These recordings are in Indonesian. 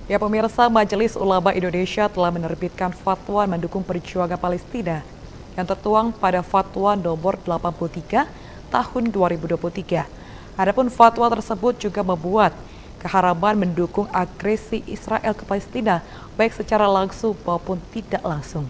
Ya pemirsa, Majelis Ulama Indonesia telah menerbitkan fatwa mendukung perjuangan Palestina yang tertuang pada Fatwa nomor 83 tahun 2023. Adapun fatwa tersebut juga membuat keharaman mendukung agresi Israel ke Palestina baik secara langsung maupun tidak langsung.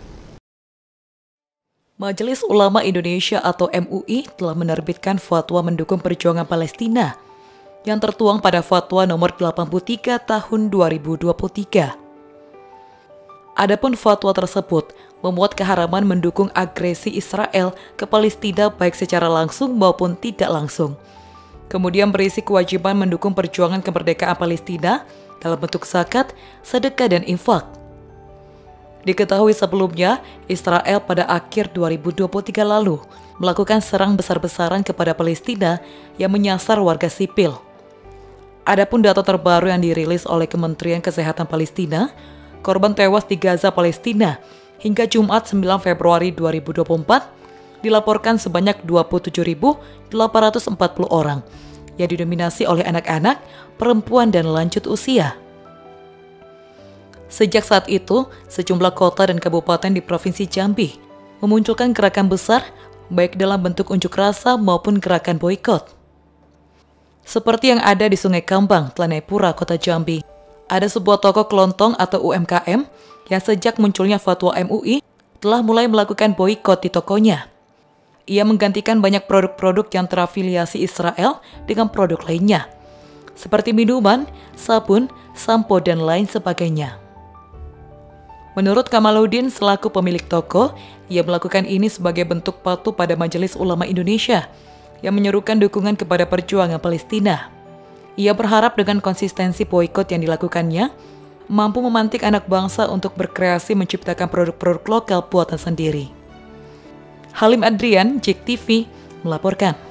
Majelis Ulama Indonesia atau MUI telah menerbitkan fatwa mendukung perjuangan Palestina yang tertuang pada Fatwa nomor 83 tahun 2023. Adapun fatwa tersebut memuat keharaman mendukung agresi Israel ke Palestina baik secara langsung maupun tidak langsung. Kemudian berisi kewajiban mendukung perjuangan kemerdekaan Palestina dalam bentuk zakat, sedekah, dan infak. Diketahui sebelumnya, Israel pada akhir 2023 lalu melakukan serang besar-besaran kepada Palestina yang menyasar warga sipil. Adapun data terbaru yang dirilis oleh Kementerian Kesehatan Palestina, korban tewas di Gaza, Palestina hingga Jumat 9 Februari 2024 dilaporkan sebanyak 27.840 orang yang didominasi oleh anak-anak, perempuan, dan lanjut usia. Sejak saat itu, sejumlah kota dan kabupaten di Provinsi Jambi memunculkan gerakan besar baik dalam bentuk unjuk rasa maupun gerakan boikot. Seperti yang ada di Sungai Kambang, Tlanepura, Kota Jambi, ada sebuah toko kelontong atau UMKM yang sejak munculnya fatwa MUI telah mulai melakukan boikot di tokonya. Ia menggantikan banyak produk-produk yang terafiliasi Israel dengan produk lainnya, seperti minuman, sabun, sampo, dan lain sebagainya. Menurut Kamaluddin selaku pemilik toko, ia melakukan ini sebagai bentuk patuh pada Majelis Ulama Indonesia yang menyerukan dukungan kepada perjuangan Palestina. Ia berharap dengan konsistensi boikot yang dilakukannya, mampu memantik anak bangsa untuk berkreasi menciptakan produk-produk lokal buatan sendiri. Halim Adrian, JEK TV, melaporkan.